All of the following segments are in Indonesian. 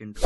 intro.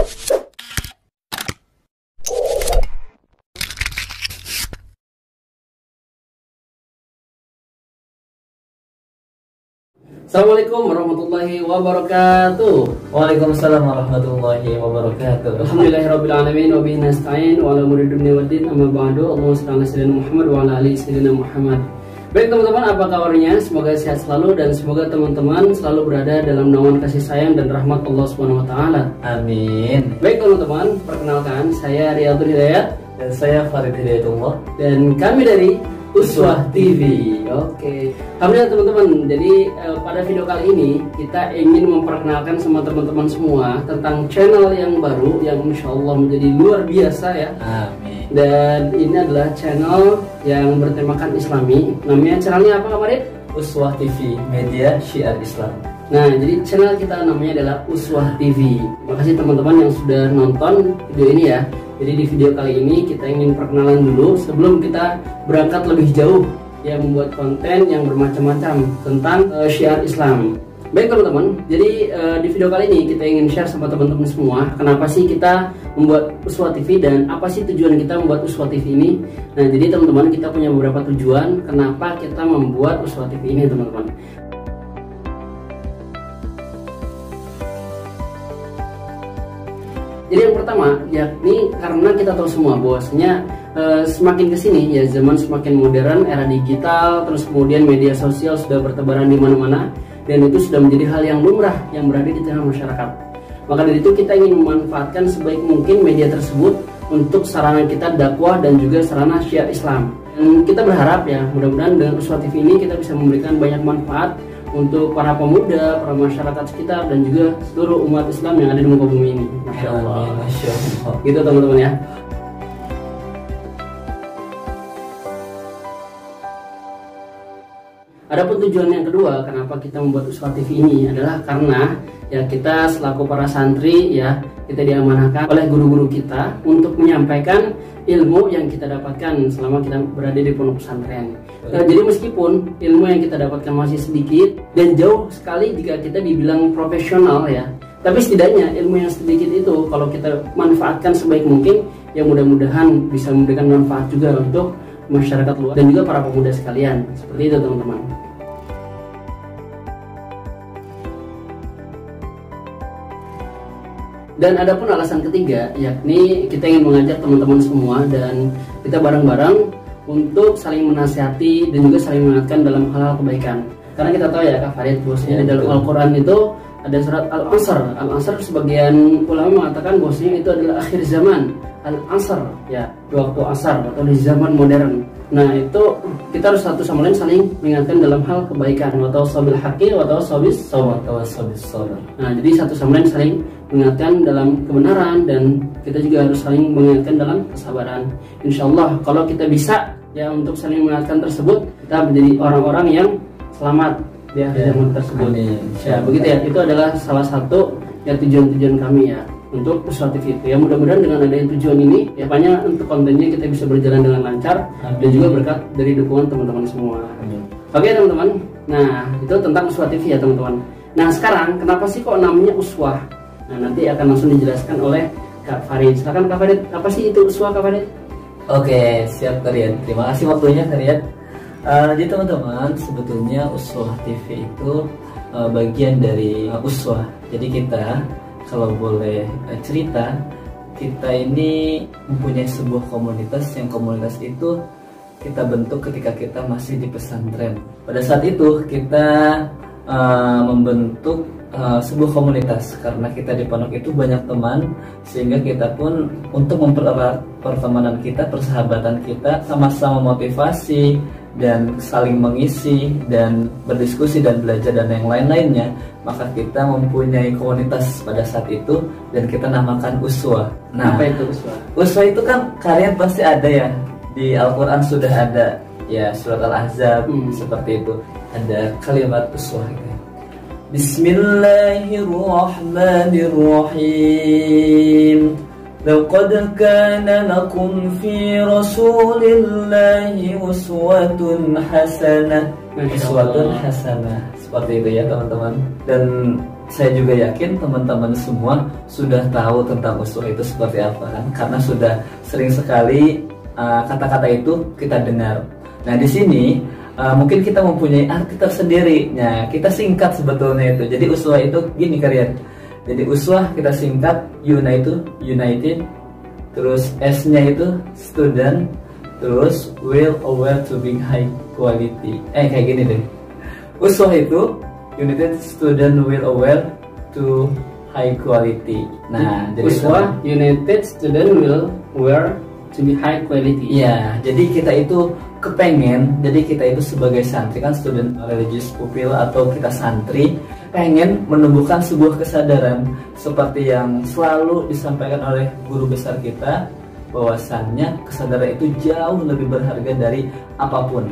Assalamualaikum warahmatullahi wabarakatuh. Waalaikumsalam warahmatullahi wabarakatuh. Alhamdulillahirrabbilalamin. Wa bihi nasta'in wa ala umuri dunya waddin. Amma ba'du. Allahumma shalli ala sayyidina Muhammad wa ala ali sayyidina Muhammad. Baik teman-teman, apa kabarnya? Semoga sehat selalu dan semoga teman-teman selalu berada dalam naungan kasih sayang dan rahmat Allah Subhanahu wa taala. Amin. Baik teman-teman, perkenalkan saya Riyadul Hidayat Dan saya Farid Hidayatullah. dan kami dari Uswah TV. Oke, alhamdulillah teman-teman. Jadi pada video kali ini kita ingin memperkenalkan sama teman-teman semua tentang channel yang baru yang insya Allah menjadi luar biasa ya. Amin. Dan ini adalah channel yang bertemakan Islami. Namanya channelnya apa Farid? Uswah TV, media syiar Islam. Nah, jadi channel kita namanya adalah Uswah TV. Terima kasih teman-teman yang sudah nonton video ini ya. Jadi di video kali ini kita ingin perkenalan dulu sebelum kita berangkat lebih jauh ya, membuat konten yang bermacam-macam tentang syiar Islam. Baik teman-teman, jadi di video kali ini kita ingin share sama teman-teman semua kenapa sih kita membuat Uswah TV dan apa sih tujuan kita membuat Uswah TV ini. Nah, jadi teman-teman, kita punya beberapa tujuan kenapa kita membuat Uswah TV ini teman-teman. Jadi yang pertama, yakni karena kita tahu semua bahwasanya semakin kesini ya, zaman semakin modern, era digital, terus kemudian media sosial sudah bertebaran di mana-mana dan itu sudah menjadi hal yang lumrah yang berada di tengah masyarakat. Maka dari itu kita ingin memanfaatkan sebaik mungkin media tersebut untuk sarana kita dakwah dan juga sarana syiar Islam. Dan kita berharap ya, mudah-mudahan dengan Uswah TV ini kita bisa memberikan banyak manfaat untuk para pemuda, para masyarakat sekitar dan juga seluruh umat Islam yang ada di muka bumi ini. Masya Allah. Masya Allah. Gitu teman-teman ya. Adapun tujuan yang kedua kenapa kita membuat Uswah TV ini adalah karena ya kita selaku para santri ya, kita diamanahkan oleh guru-guru kita untuk menyampaikan ilmu yang kita dapatkan selama kita berada di pondok pesantren. Nah, jadi meskipun ilmu yang kita dapatkan masih sedikit dan jauh sekali jika kita dibilang profesional ya, tapi setidaknya ilmu yang sedikit itu kalau kita manfaatkan sebaik mungkin ya, mudah-mudahan bisa memberikan manfaat juga untuk masyarakat luas dan juga para pemuda sekalian. Seperti itu teman-teman. Dan adapun alasan ketiga, yakni kita ingin mengajak teman-teman semua dan kita bareng-bareng untuk saling menasihati dan juga saling mengingatkan dalam hal-hal kebaikan. Karena kita tahu ya Kak Farid, bahwasanya di dalam Al-Quran itu ada surat Al-Asr. Al-Asr sebagian ulama mengatakan bahwasanya itu adalah akhir zaman. Al-Asr ya, waktu asar atau di zaman modern. Nah, itu kita harus satu sama lain saling mengingatkan dalam hal kebaikan, atau sabil haqqi atau sabis sabar. Nah, jadi satu sama lain saling mengingatkan dalam kebenaran dan kita juga harus saling mengingatkan dalam kesabaran. Insyaallah kalau kita bisa ya untuk saling mengingatkan tersebut, kita menjadi orang-orang yang selamat di akhir zaman tersebut. Ya, begitu ya. Itu adalah salah satu ya tujuan-tujuan kami ya untuk Uswah TV itu ya. Mudah-mudahan dengan adanya tujuan ini ya, banyak untuk kontennya kita bisa berjalan dengan lancar. Amin. Dan juga berkat dari dukungan teman-teman semua. Amin. Oke teman-teman, nah itu tentang Uswah TV ya teman-teman. Nah sekarang kenapa sih kok namanya Uswah? Nah nanti akan langsung dijelaskan oleh Kak Farid. Silakan Kak Farid, apa sih itu Uswah Kak Farid? Oke, siap Kak Riyad. Terima kasih waktunya Kak Riyad. Jadi teman-teman, sebetulnya Uswah TV itu bagian dari uswah. Jadi kita, kalau boleh cerita, kita ini mempunyai sebuah komunitas yang komunitas itu kita bentuk ketika kita masih di pesantren. Pada saat itu kita membentuk sebuah komunitas karena kita di pondok itu banyak teman, sehingga kita pun untuk mempererat pertemanan kita, persahabatan kita, sama-sama motivasi dan saling mengisi dan berdiskusi dan belajar dan yang lain-lainnya, maka kita mempunyai komunitas pada saat itu dan kita namakan Uswah. Nah, apa itu Uswah? Uswah itu kan kalian pasti ada ya, di Al-Quran sudah ada ya, surat Al-Ahzab seperti itu ada kalimat Uswah gitu. Bismillahirrahmanirrahim. لقد كان لكم في رسول الله أسوة حسنة. Uswatun hasanah. Seperti itu ya teman-teman. Dan saya juga yakin teman-teman semua sudah tahu tentang uswah itu seperti apa kan, karena sudah sering sekali kata-kata itu kita dengar. Nah di sini mungkin kita mempunyai arti tersendiri. Nah kita singkat sebetulnya itu. Jadi uswah itu gini kalian. Jadi uswah kita singkat, united, terus S-nya itu student, terus will aware to be high quality. Kayak gini deh. Uswah itu united, student, will aware to high quality. Nah, jadi uswah united, student, will aware to be high quality. Iya, jadi kita itu kepengen, jadi kita itu sebagai santri kan, student religious pupil atau kita santri, pengen menumbuhkan sebuah kesadaran seperti yang selalu disampaikan oleh guru besar kita, bahwasannya kesadaran itu jauh lebih berharga dari apapun.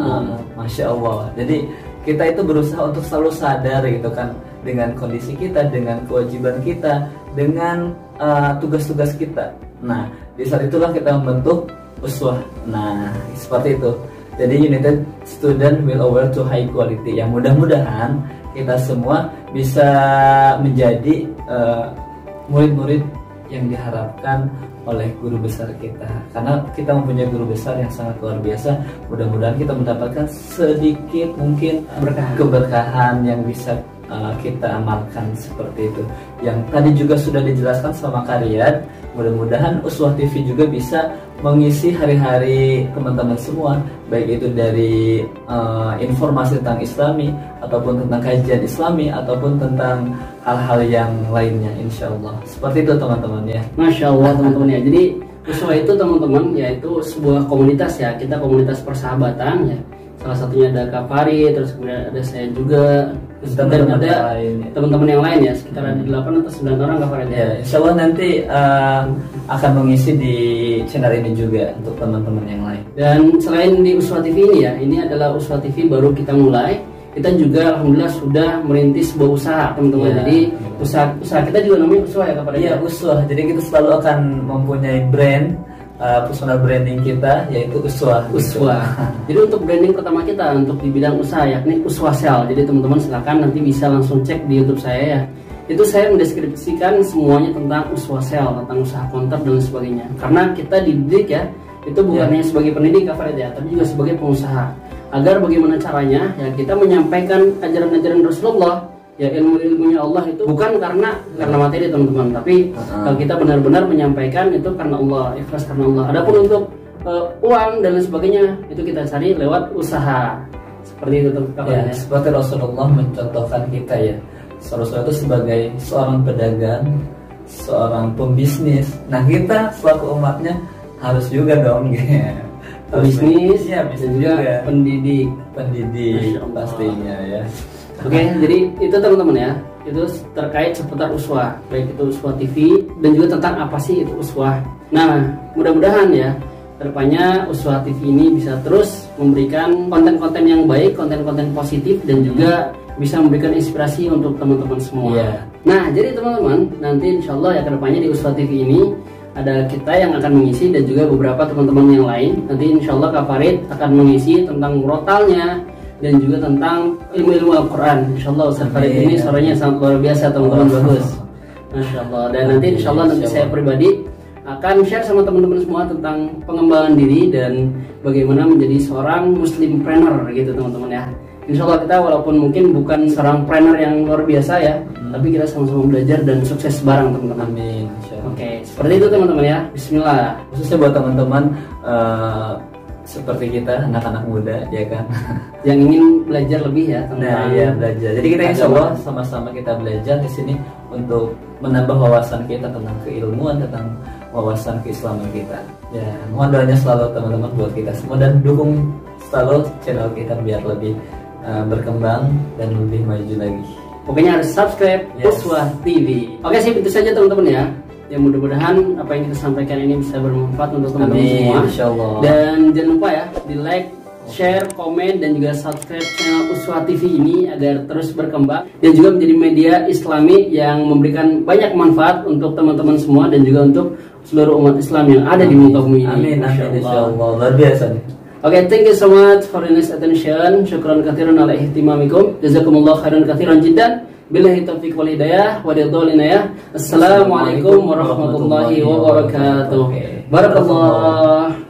Masya Allah. Jadi kita itu berusaha untuk selalu sadar gitu kan, dengan kondisi kita, dengan kewajiban kita, dengan tugas-tugas kita. Nah, di saat itulah kita membentuk uswah. Nah, seperti itu. Jadi united student will aware to high quality. Yang mudah-mudahan kita semua bisa menjadi murid-murid yang diharapkan oleh guru besar kita. Karena kita mempunyai guru besar yang sangat luar biasa. Mudah-mudahan kita mendapatkan sedikit mungkin keberkahan yang bisa kita amalkan seperti itu. Yang tadi juga sudah dijelaskan sama Karyan. Mudah-mudahan Uswah TV juga bisa mengisi hari-hari teman-teman semua, baik itu dari informasi tentang Islami, ataupun tentang kajian Islami, ataupun tentang hal-hal yang lainnya, insya Allah. Seperti itu teman-teman ya. Masya Allah teman-teman ya. Jadi Uswah itu teman-teman yaitu sebuah komunitas ya. Kita komunitas persahabatan ya. Salah satunya ada Kak Fari, terus kemudian ada saya juga, dan ada teman-teman yang lain ya, sekitar ada 8 atau 9 orang Kak Fari ya. Insya Allah nanti akan mengisi di channel ini juga untuk teman-teman yang lain. Dan selain di Uswah TV ini ya, ini adalah Uswah TV baru kita mulai. Kita juga alhamdulillah sudah merintis sebuah usaha teman-teman. Ya. Jadi usaha kita juga namanya Uswah ya Kak Fari. Iya, Uswah. Jadi kita selalu akan mempunyai brand, personal branding kita yaitu Uswah. Uswah. Jadi untuk branding pertama kita untuk di bidang usaha yakni Uswah Sel. Jadi teman-teman silakan nanti bisa langsung cek di YouTube saya ya. Itu saya mendeskripsikan semuanya tentang Uswah Sel, tentang usaha konter dan sebagainya. Karena kita dididik ya, itu bukan hanya sebagai pendidik Kak Farid ya, tapi juga sebagai pengusaha. Agar bagaimana caranya ya kita menyampaikan ajaran-ajaran Rasulullah, ya ilmu-ilmunya Allah itu bukan karena materi teman-teman, tapi kalau kita benar-benar menyampaikan itu karena Allah, ikhlas karena Allah. Adapun untuk uang dan lain sebagainya itu kita cari lewat usaha. Seperti itu teman-teman ya. Seperti Rasulullah mencontohkan kita ya. Rasulullah itu sebagai seorang pedagang, seorang pembisnis. Nah kita selaku umatnya harus juga dong bisnis ya, bisa juga pendidik pastinya ya. Oke, jadi itu teman-teman ya, itu terkait seputar Uswah, baik itu Uswah TV dan juga tentang apa sih itu Uswah. Nah, mudah-mudahan ya kedepannya Uswah TV ini bisa terus memberikan konten-konten yang baik, konten-konten positif dan juga bisa memberikan inspirasi untuk teman-teman semua. Nah, jadi teman-teman nanti insya Allah ya kedepannya di Uswah TV ini ada kita yang akan mengisi dan juga beberapa teman-teman yang lain. Nanti insya Allah Kak Farid akan mengisi tentang murotalnya dan juga tentang ilmu-ilmu Al-Quran. Insya Allah Ustaz Farid ini suaranya sangat luar biasa teman-teman, bagus. Masya Allah. Dan nanti insya Allah nanti saya pribadi akan share sama teman-teman semua tentang pengembangan diri dan bagaimana menjadi seorang muslimpreneur gitu teman-teman ya. Insya Allah kita walaupun mungkin bukan seorang trainer yang luar biasa ya, tapi kita sama-sama belajar dan sukses bareng teman-teman. Amin. Oke, seperti itu teman-teman ya. Bismillah. Khususnya buat teman-teman seperti kita anak-anak muda ya kan, yang ingin belajar lebih ya tentang belajar. Jadi kita insya Allah sama-sama kita belajar di sini untuk menambah wawasan kita tentang keilmuan, tentang wawasan keislaman kita. Ya, mohon doanya selalu teman-teman buat kita semua dan dukung selalu channel kita biar lebih berkembang dan lebih maju lagi. Pokoknya harus subscribe Uswah TV. Oke sih, itu saja teman-teman ya. Ya mudah-mudahan apa yang kita sampaikan ini bisa bermanfaat untuk teman-teman semua. Insyaallah. Dan jangan lupa ya di like, share, komen dan juga subscribe channel Uswah TV ini agar terus berkembang dan juga menjadi media Islami yang memberikan banyak manfaat untuk teman-teman semua dan juga untuk seluruh umat Islam yang ada di muka bumi ini. Amin. Insyaallah. Luar biasa nih. Okay, thank you so much for your nice attention. Syukran katsiran ala ihtimamikum. Jazakumullah khairan katsiran jiddan. Billahi taufiq wal hidayah wa ridwan ya. Assalamualaikum warahmatullahi wabarakatuh. Barakallah.